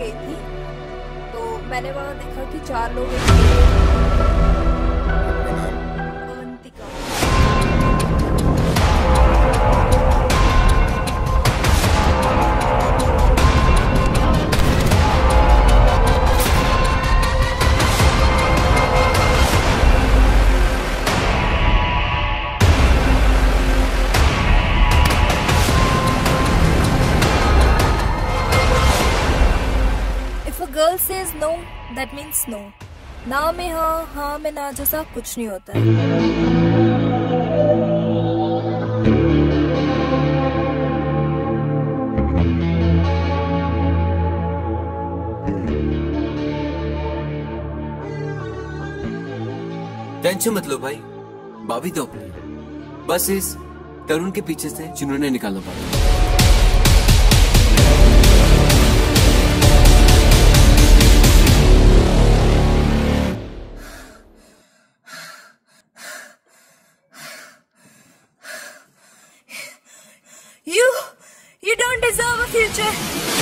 गई थी, तो मैंने वहाँ देखा कि 4 लोग Avantika. If a girl says no, that means no. ना में हाँ, हाँ में ना जैसा कुछ नहीं होता है। टेंशन मत लो भाई, भाभी तो अपनी, बस इस तरुण के पीछे से जिन्होंने निकालना पड़ा। You don't deserve a future.